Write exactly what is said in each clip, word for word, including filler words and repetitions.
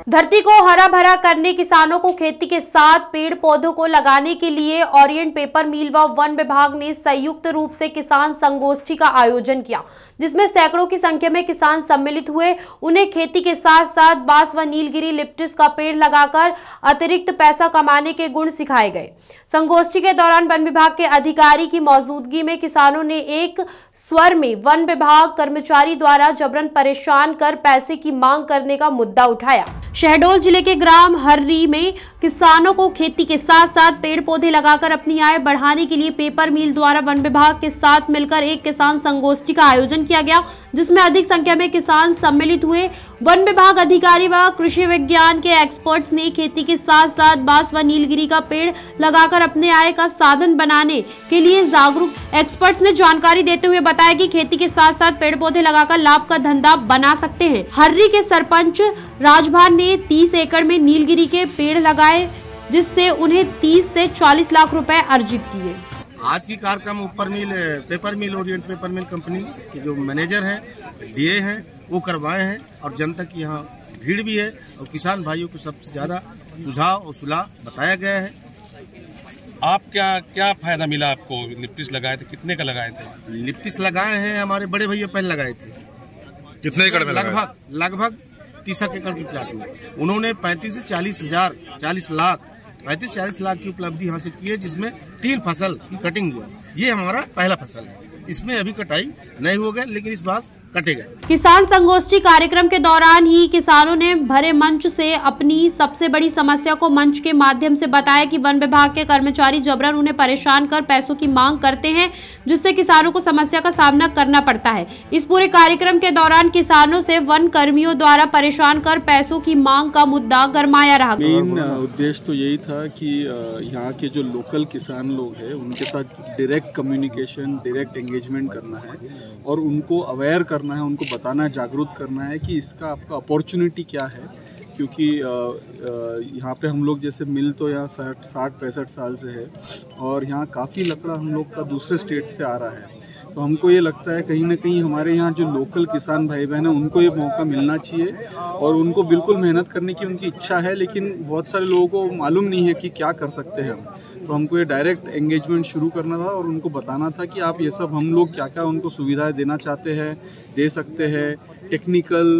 धरती को हरा भरा करने, किसानों को खेती के साथ पेड़ पौधों को लगाने के लिए ओरिएंट पेपर मिल व वन विभाग ने संयुक्त रूप से किसान संगोष्ठी का आयोजन किया, जिसमें सैकड़ों की संख्या में किसान सम्मिलित हुए। उन्हें खेती के साथ साथ बांस व नीलगिरी लिप्टिस का पेड़ लगाकर अतिरिक्त पैसा कमाने के गुण सिखाए गए। संगोष्ठी के दौरान वन विभाग के अधिकारी की मौजूदगी में किसानों ने एक स्वर में वन विभाग कर्मचारी द्वारा जबरन परेशान कर पैसे की मांग करने का मुद्दा उठाया। शहडोल जिले के ग्राम हर्री में किसानों को खेती के साथ साथ पेड़ पौधे लगाकर अपनी आय बढ़ाने के लिए पेपर मिल द्वारा वन विभाग के साथ मिलकर एक किसान संगोष्ठी का आयोजन किया गया, जिसमें अधिक संख्या में किसान सम्मिलित हुए। वन विभाग अधिकारी व कृषि विज्ञान के एक्सपर्ट्स ने खेती के साथ साथ बांस व नीलगिरी का पेड़ लगाकर अपने आय का साधन बनाने के लिए जागरूक। एक्सपर्ट्स ने जानकारी देते हुए बताया कि खेती के साथ साथ पेड़ पौधे लगाकर लाभ का धंधा बना सकते हैं। हर्री के सरपंच राजभान ने तीस एकड़ में नीलगिरी के पेड़ लगाए, जिससे उन्हें तीस से चालीस लाख रुपए अर्जित किए। आज की कार्यक्रम ऊपर mill paper mill Orient paper mill company के जो मैनेजर हैं, डीए हैं, वो करवाए हैं और जनता की यहाँ भीड़ भी है और किसान भाइयों को सबसे ज्यादा सुझाव और सुलह बताया गया है। आप क्या क्या फायदा मिला आपको? लिप्टिस लगाए थे, कितने का लगाए थे? लिप्टिस लगाए हैं हमारे बड़े भैया पहले लगाए थे। कितने एकड़ में? लगभग लगभग तीस एकड़ की प्लाट में उन्होंने पैंतीस से चालीस हजार चालीस लाख पैंतीस चालीस लाख की उपलब्धि हासिल की है, जिसमें तीन फसल की कटिंग हुआ। ये हमारा पहला फसल है, इसमें अभी कटाई नहीं हो गया, लेकिन इस बार कटेगा। किसान संगोष्ठी कार्यक्रम के दौरान ही किसानों ने भरे मंच से अपनी सबसे बड़ी समस्या को मंच के माध्यम से बताया कि वन विभाग के कर्मचारी जबरन उन्हें परेशान कर पैसों की मांग करते हैं, जिससे किसानों को समस्या का सामना करना पड़ता है। इस पूरे कार्यक्रम के दौरान किसानों से वन कर्मियों द्वारा परेशान कर पैसों की मांग का मुद्दा गरमाया रहा। मेन उद्देश्य तो यही था कि यहाँ के जो लोकल किसान लोग हैं उनके साथ डायरेक्ट कम्युनिकेशन, डायरेक्ट एंगेजमेंट करना है और उनको अवेयर करना है, उनको बताना है, जागरूक करना है कि इसका आपका अपॉर्चुनिटी क्या है। क्योंकि यहाँ पे हम लोग जैसे मिल तो यहाँ साठ साठ पैंसठ साल से है और यहाँ काफ़ी लकड़ा हम लोग का दूसरे स्टेट से आ रहा है, तो हमको ये लगता है कहीं ना कहीं हमारे यहाँ जो लोकल किसान भाई बहन हैं उनको ये मौका मिलना चाहिए और उनको बिल्कुल मेहनत करने की उनकी इच्छा है, लेकिन बहुत सारे लोगों को मालूम नहीं है कि क्या कर सकते हैं हम। तो हमको ये डायरेक्ट एंगेजमेंट शुरू करना था और उनको बताना था कि आप ये सब हम लोग क्या क्या उनको सुविधाएं देना चाहते हैं, दे सकते हैं। टेक्निकल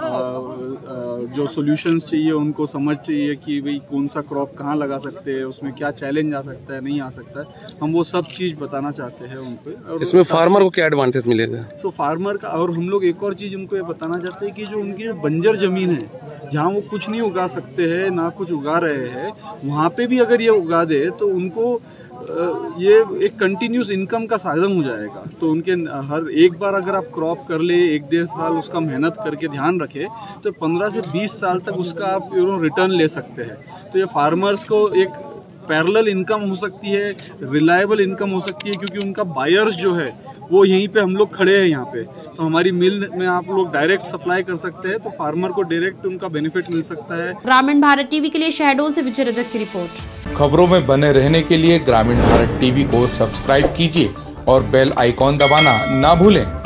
जो सॉल्यूशंस चाहिए उनको समझ चाहिए कि भाई कौन सा क्रॉप कहाँ लगा सकते हैं, उसमें क्या चैलेंज आ सकता है, नहीं आ सकता है, हम वो सब चीज़ बताना चाहते हैं उनको। इसमें फार्मर को क्या एडवांटेज मिलेगा? सो फार्मर का, और हम लोग एक और चीज़ उनको ये बताना चाहते हैं कि जो उनकी बंजर ज़मीन है जहाँ वो कुछ नहीं उगा सकते हैं, ना कुछ उगा रहे हैं, वहाँ पे भी अगर ये उगा दे तो उनको ये एक कंटिन्यूस इनकम का साधन हो जाएगा। तो उनके हर एक बार अगर आप क्रॉप कर ले, एक डेढ़ साल उसका मेहनत करके ध्यान रखे, तो पंद्रह से बीस साल तक उसका आप यू नो रिटर्न ले सकते हैं। तो ये फार्मर्स को एक पैरेलल इनकम हो सकती है, रिलायबल इनकम हो सकती है, क्योंकि उनका बायर्स जो है वो यहीं पे हम लोग खड़े हैं यहाँ पे, तो हमारी मिल में आप लोग डायरेक्ट सप्लाई कर सकते हैं, तो फार्मर को डायरेक्ट उनका बेनिफिट मिल सकता है। ग्रामीण भारत टीवी के लिए शहडोल से विजय रजक की रिपोर्ट। खबरों में बने रहने के लिए ग्रामीण भारत टीवी को सब्सक्राइब कीजिए और बेल आइकॉन दबाना ना भूलें।